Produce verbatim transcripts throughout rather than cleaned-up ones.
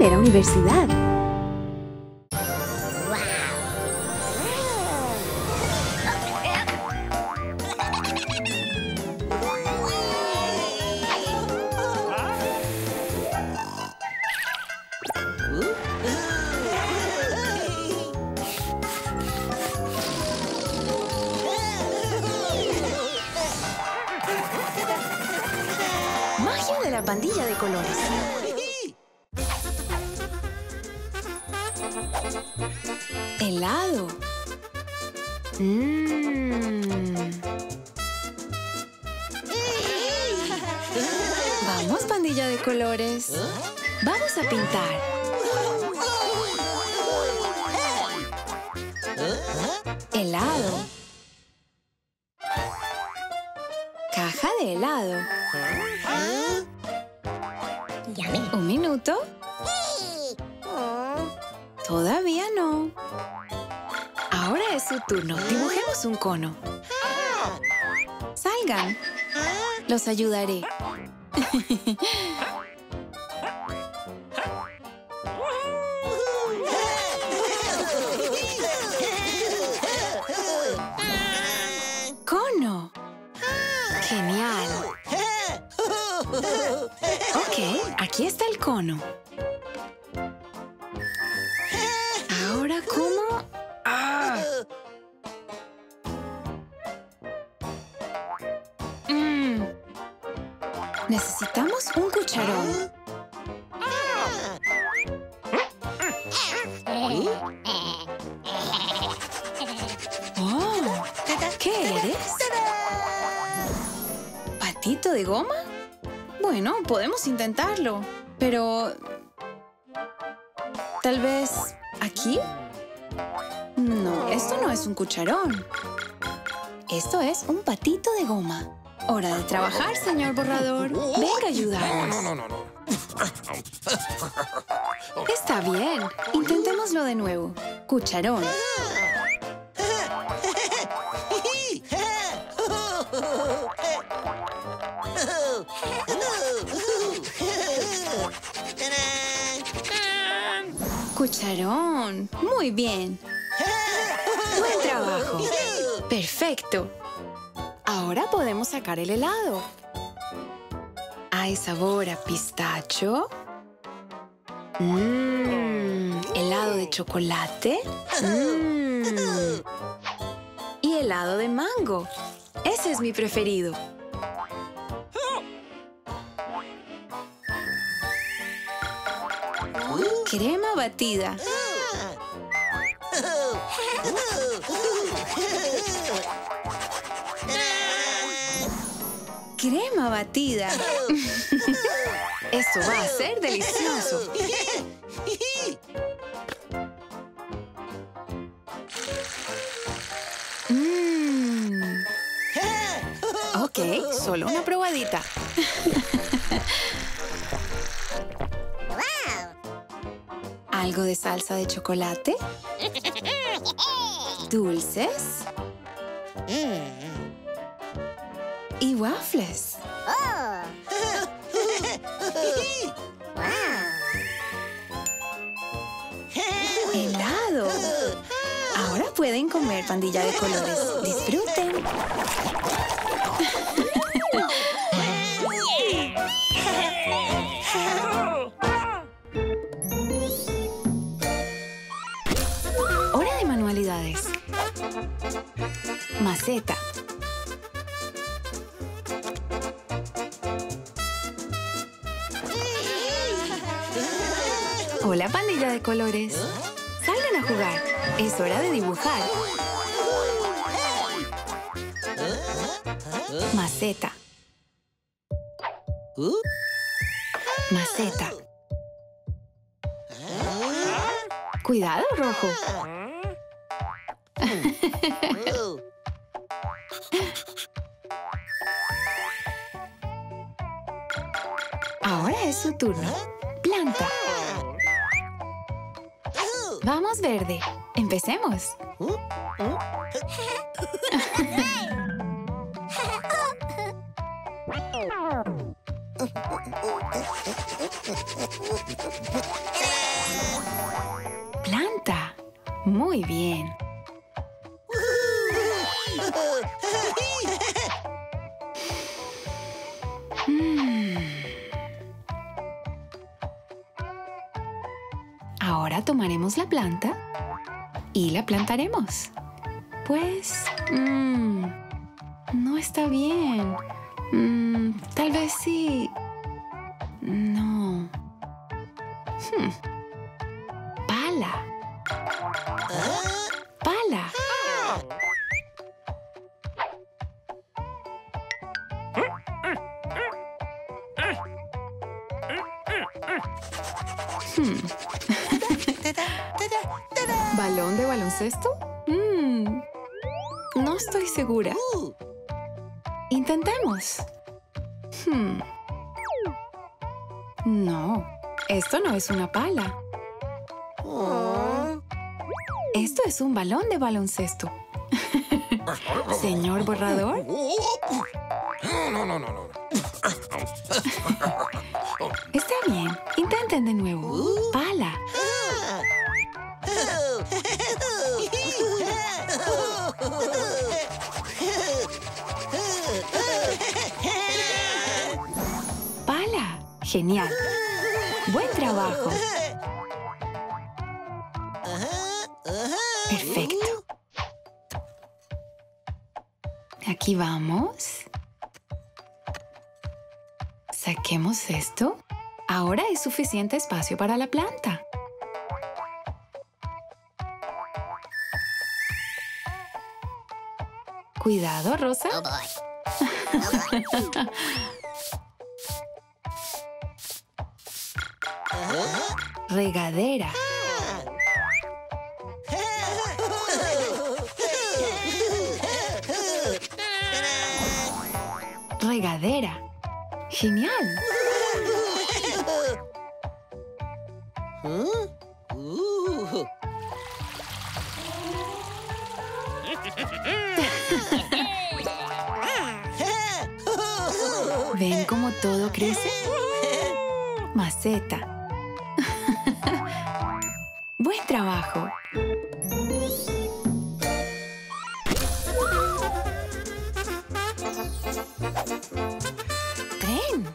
primera universidad. Magia de la pandilla de colores. Helado. Mmm. Vamos, pandilla de colores. Vamos a pintar. Helado. Caja de helado. ¿Un minuto? Todavía no. Ahora es su turno. Dibujemos un cono. Salgan. Los ayudaré. ¡Cono! ¡Genial! Ok, aquí está el cono. Ahora, ¿cómo? ¡Ah! Mm. Necesitamos un cucharón. Oh, ¿qué eres? ¿Patito de goma? Bueno, podemos intentarlo, pero... ¿tal vez aquí? No, esto no es un cucharón. Esto es un patito de goma. Hora de trabajar, señor borrador. Venga a ayudarnos. No, no, no, no. Está bien. Intentémoslo de nuevo. Cucharón. Cucharón. Muy bien. Buen trabajo. Perfecto. Ahora podemos sacar el helado. ¿Hay sabor a pistacho? Mmm, helado de chocolate. Mmm. Y helado de mango. Ese es mi preferido. Crema batida. Crema batida. Esto va a ser delicioso. Mm. Ok, solo una probadita. ¿Algo de salsa de chocolate? ¿Dulces? Y waffles. ¡Helado! Ahora pueden comer, pandilla de colores. ¡Disfruten! Hora de manualidades. Maceta. Hola, pandilla de colores. Salgan a jugar. Es hora de dibujar. Maceta. Maceta. Cuidado, rojo. Ahora es su turno. Planta. Vamos, verde. Empecemos. Muy bien. Mm. Ahora tomaremos la planta y la plantaremos. Pues, mm, no está bien. Mm, tal vez sí. No. Hmm. Pala. Pala. Hmm. ¿Balón de baloncesto? Mm. No estoy segura. Intentemos. Hmm. No, esto no es una pala. Esto es un balón de baloncesto. ¿Señor borrador? No, no, no, no. Está bien, intenten de nuevo. Pala. Pala. Genial. Buen trabajo. Perfecto. Aquí vamos. Saquemos esto. Ahora hay suficiente espacio para la planta. Cuidado, Rosa. Oh boy. Oh boy. Regadera. Regadera. Genial. ¿Ven cómo todo crece? Maceta. Buen trabajo. Tren.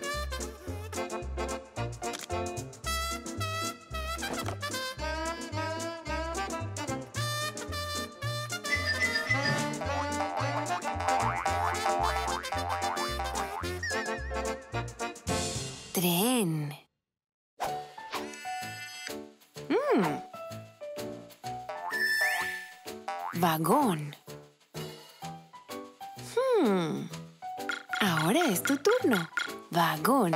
Tren. Mm. Vagón. Hmm. Ahora es tu turno. Vagón.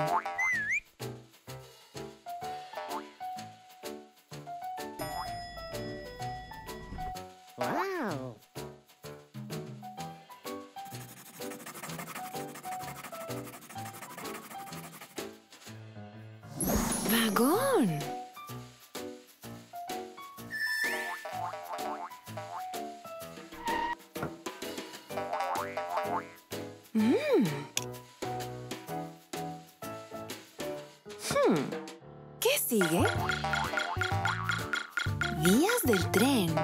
Wow. Vagón. Mm. Hmm. ¿Qué sigue? Vías del tren.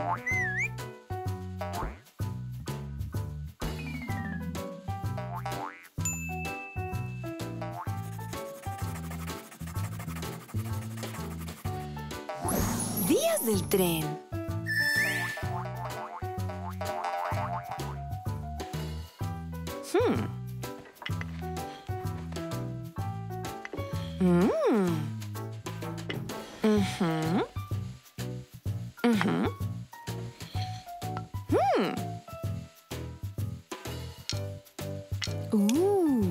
Vías del tren. Hmm. Mm. Mhm. Mhm. Hmm. Ooh.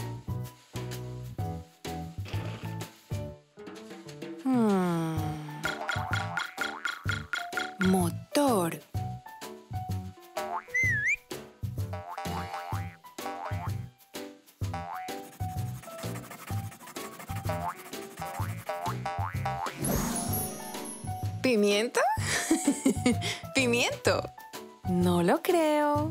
Hmm. Motor. ¿Pimienta? ¿Pimiento? No lo creo.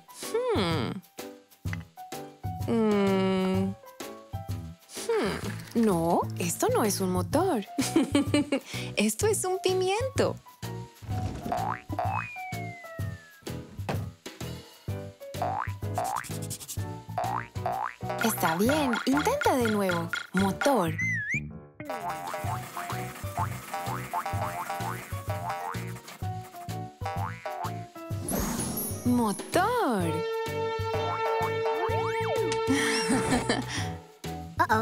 Hmm. Mm. Hmm. No, esto no es un motor. Esto es un pimiento. Está bien, intenta de nuevo. Motor. Motor. Uh-oh.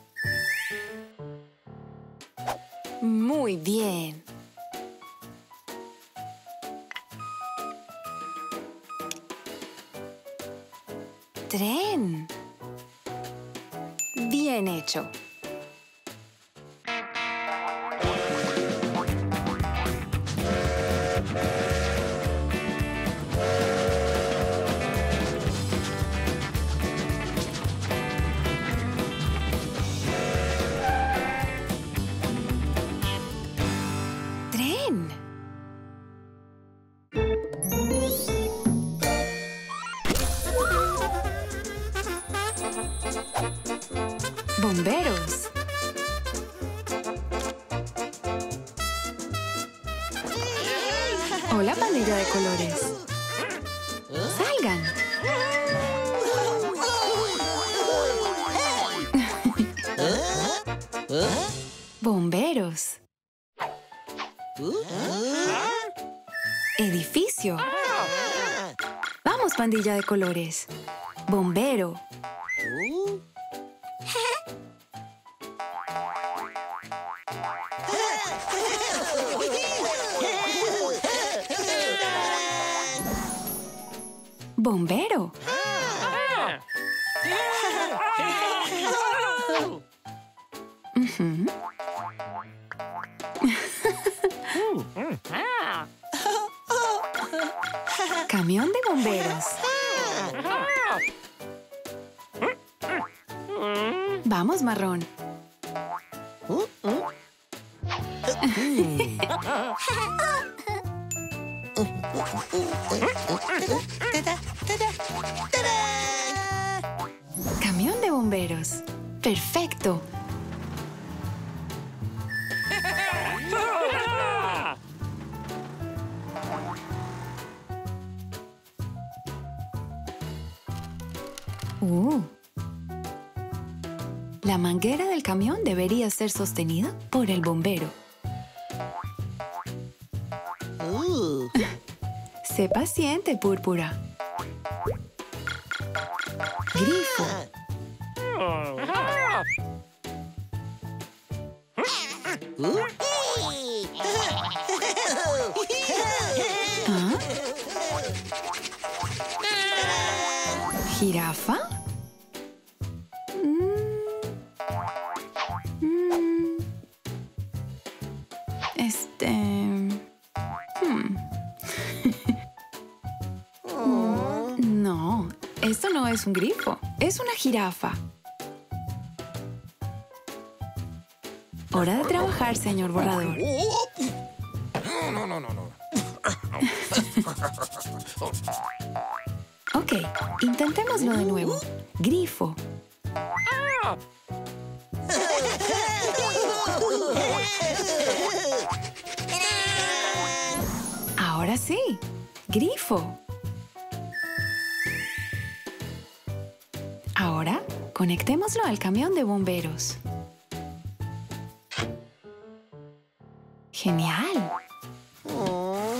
Muy bien. Tren. Bien hecho. Tren. Bomberos. Hola, pandilla de colores. Salgan. Bomberos. Edificio. Vamos, pandilla de colores. Bombero. Bombero. Ujú. Camión de bomberos. Vamos, marrón. Camión de bomberos. Perfecto. Uh. La manguera del camión debería ser sostenida por el bombero. Ooh. Sé paciente, Púrpura. Grifo. Ooh. ¿Ah? ¿Jirafa? Mm. Mm. Este... hmm. No, esto no es un grifo, es una jirafa. Hora de trabajar, señor borrador. No, no, no, no. Ok, intentémoslo de nuevo. Grifo. Ahora sí, grifo. Ahora, conectémoslo al camión de bomberos. ¡Genial! Oh.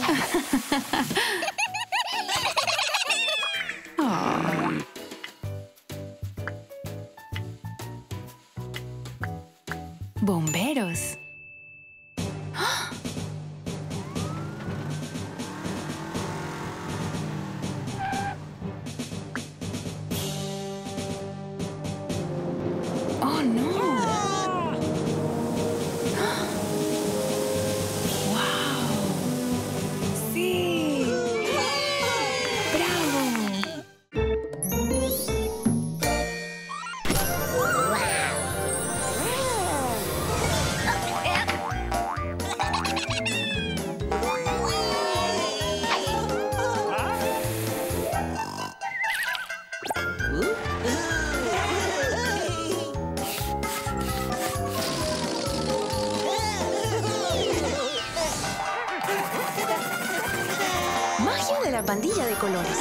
Bomberos. ¡Oh, no! pandilla de colores.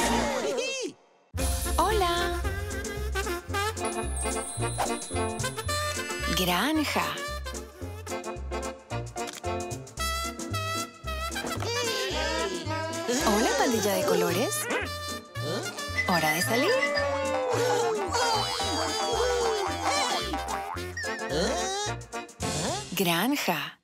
¡Hola! Granja. Hola, pandilla de colores. ¿Hora de salir? Granja.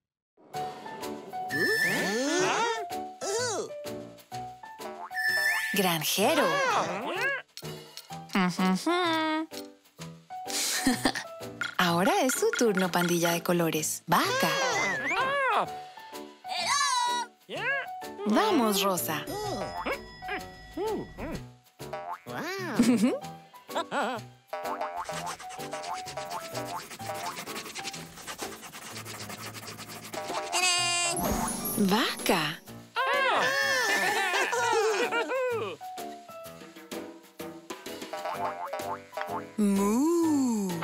Granjero. Ahora es su turno, pandilla de colores. Vaca. Vamos, Rosa. Vaca. Mu.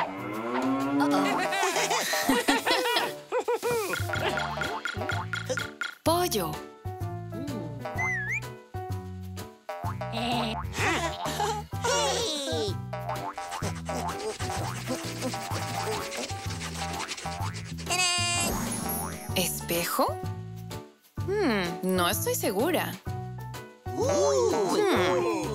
Pollo. ¿Espejo? Hmm, no estoy segura. Hmm.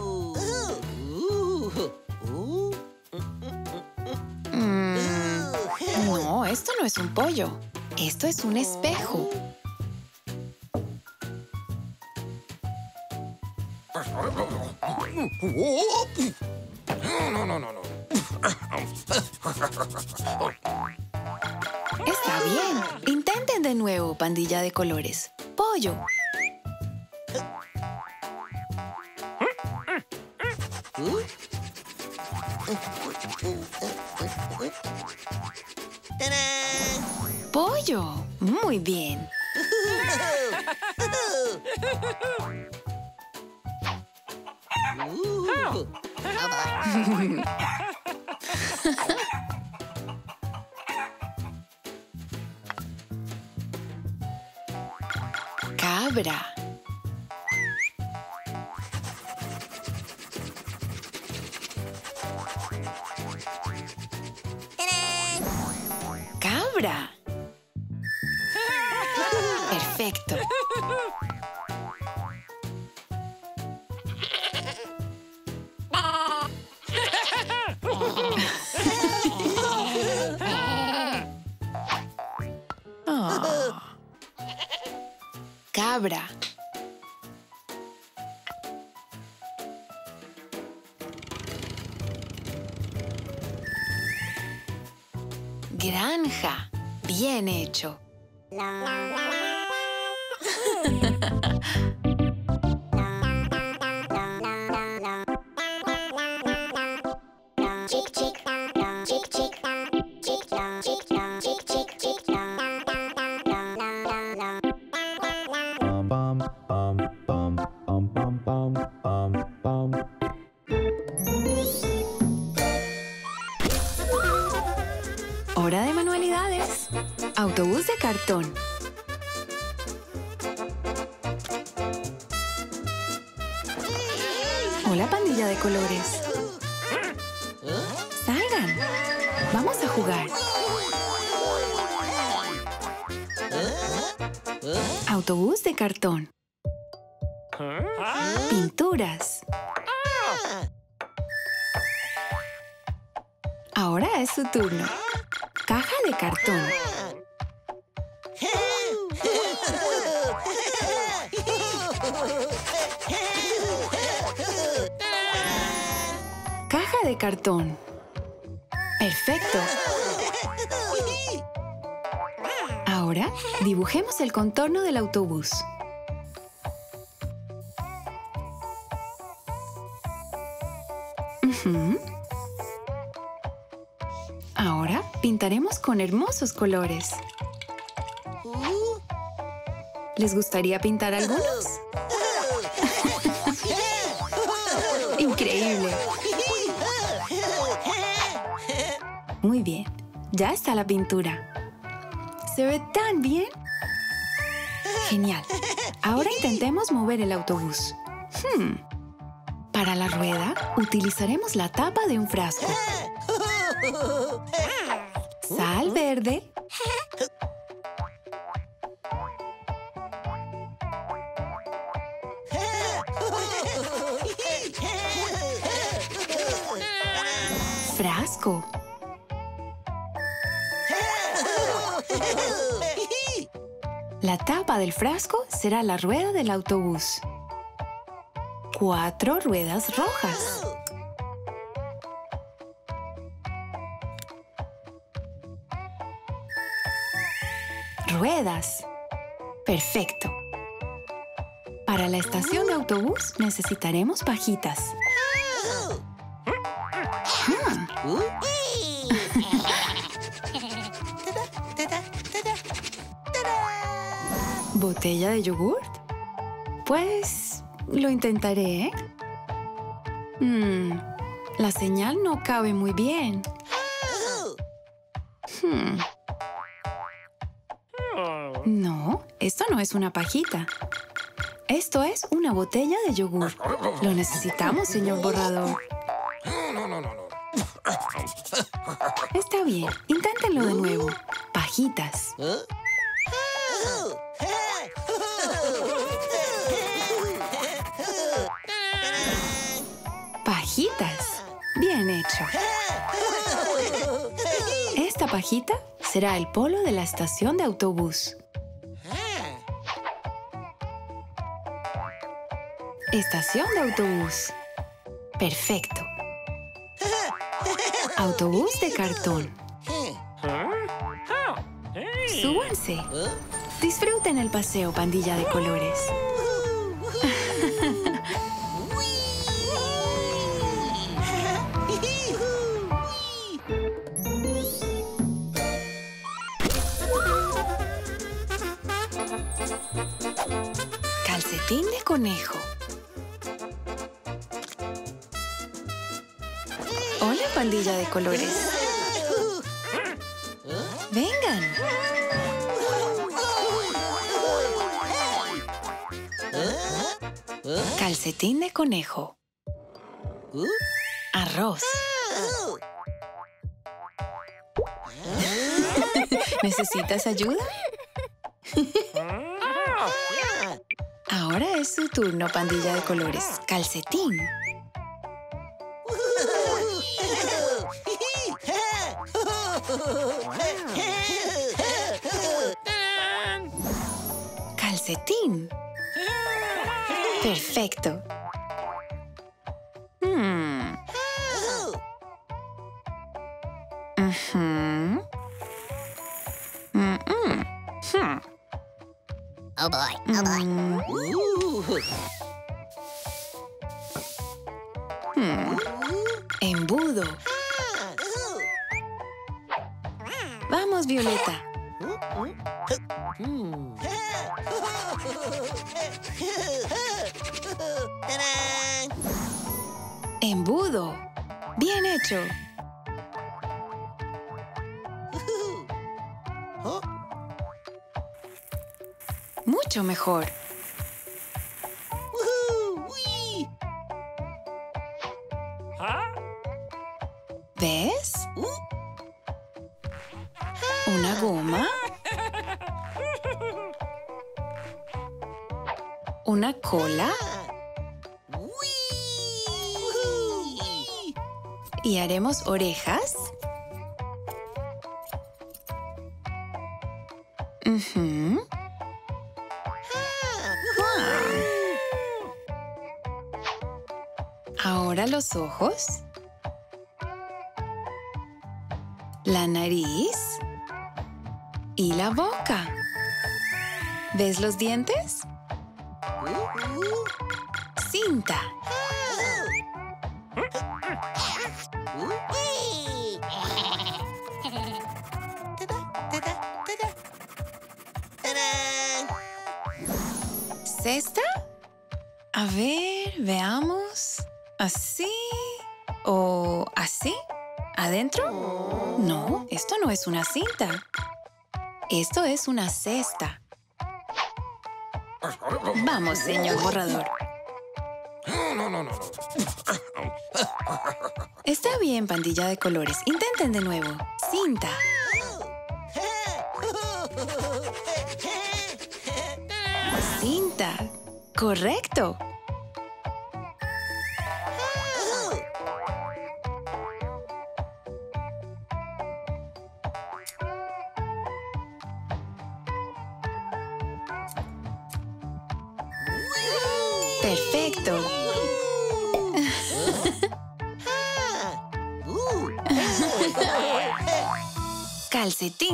Mm, no, esto no es un pollo. Esto es un espejo. No, no, no, no. Está bien. Intenten de nuevo, pandilla de colores. Pollo. Pollo. Muy bien. Cabra. Cabra. Perfecto. Oh. Cabra. Granja. Bien hecho. Hora de manualidades. Autobús de cartón. Hola, pandilla de colores. Salgan. Vamos a jugar. Autobús de cartón. Pinturas. Ahora es su turno. Caja de cartón. Caja de cartón. Perfecto. Ahora dibujemos el contorno del autobús. Uh-huh. Ahora pintaremos con hermosos colores. ¿Les gustaría pintar algunos? ¡Increíble! Muy bien, ya está la pintura. ¿Se ve tan bien? Genial. Ahora intentemos mover el autobús. Hmm. Para la rueda, utilizaremos la tapa de un frasco. Sal verde. Frasco. La tapa del frasco será la rueda del autobús. Cuatro ruedas rojas. Ruedas. Perfecto. Para la estación de autobús necesitaremos pajitas. Hmm. ¿Botella de yogurt? Pues lo intentaré, ¿eh? Hmm, la señal no cabe muy bien. Hmm. No, esto no es una pajita. Esto es una botella de yogur. Lo necesitamos, señor borrador. No, no, no, no. Está bien, inténtenlo de nuevo. Pajitas. Pajitas. Bien hecho. Esta pajita será el polo de la estación de autobús. Estación de autobús. Perfecto. Autobús de cartón. Súbanse. Disfruten el paseo, pandilla de colores. Calcetín de conejo. Hola, pandilla de colores. Vengan. Calcetín de conejo. Arroz. ¿Necesitas ayuda? Ahora es su turno, pandilla de colores. Calcetín. Calcetín. Perfecto. Hmm. Uh-huh. Mm-mm. Hmm. Oh boy, oh boy. Mm. Hmm. Embudo. Vamos, Violeta. Embudo. Bien hecho. Mucho mejor. ¿Ves? Una goma. Una cola. Y haremos orejas. Uh-huh. Ahora los ojos. La nariz. Y la boca. ¿Ves los dientes? Cinta. ¿Cesta? A ver, veamos. ¿Así? ¿O así? ¿Adentro? No, esto no es una cinta. Esto es una cesta. Vamos, señor borrador. no, no, no. Está bien, pandilla de colores. Intenten de nuevo. Cinta. Cinta. Correcto. Perfecto. Calcetín.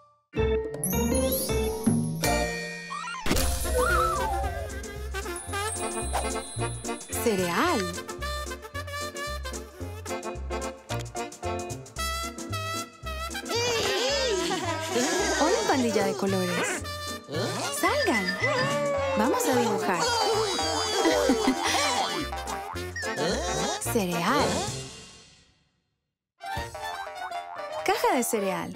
Cereal. Hola, pandilla de colores. Salgan. Vamos a dibujar. Cereal. Caja de cereal.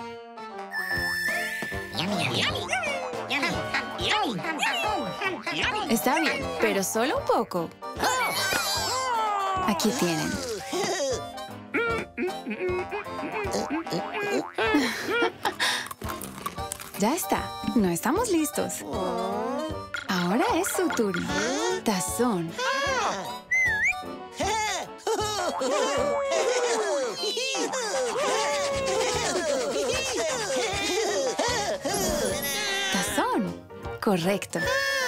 Está bien, pero solo un poco. Aquí tienen. Ya está. No estamos listos. Ahora es su turno. Tazón. Tazón. Correcto.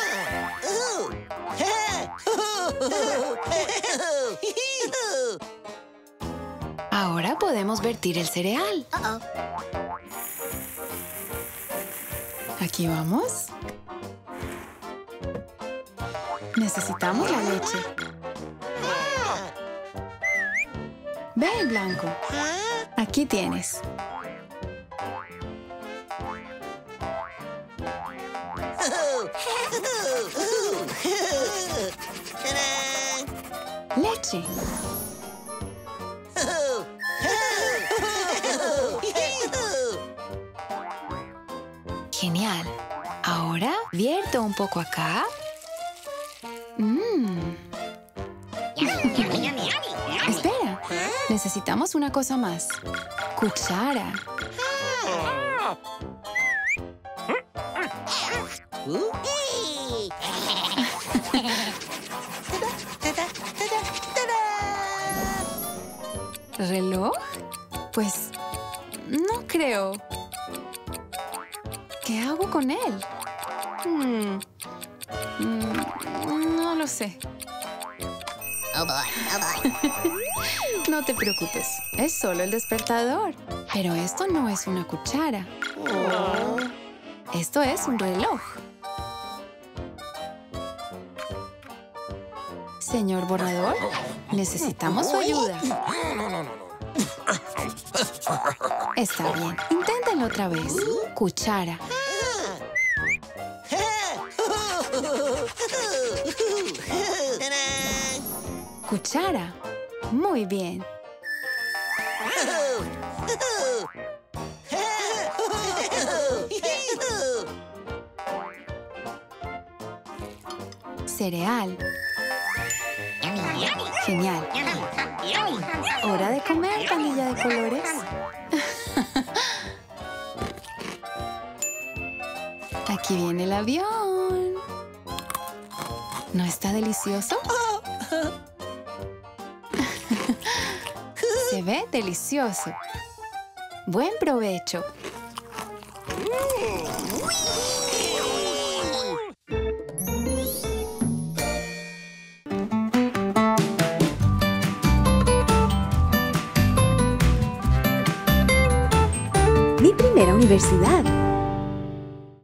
Ahora podemos vertir el cereal. Uh-oh. Aquí vamos. Necesitamos la leche. Ven, Blanco. Aquí tienes. Leche. Genial. Ahora vierto un poco acá. Mmm. Espera. Necesitamos una cosa más. Cuchara. ¿Reloj? Pues no creo. ¿Qué hago con él? Hmm. Mm, no lo sé. Oh boy, oh boy. No te preocupes, es solo el despertador. Pero esto no es una cuchara. Oh. Esto es un reloj. Señor borrador, necesitamos su ayuda. No, no, no, no. Está bien, inténtenlo otra vez. Cuchara. Cuchara. Muy bien. Cereal. Genial. ¿Hora de comer, pandilla de colores? Aquí viene el avión. ¿No está delicioso? Se ve delicioso. Buen provecho. Mi primera universidad.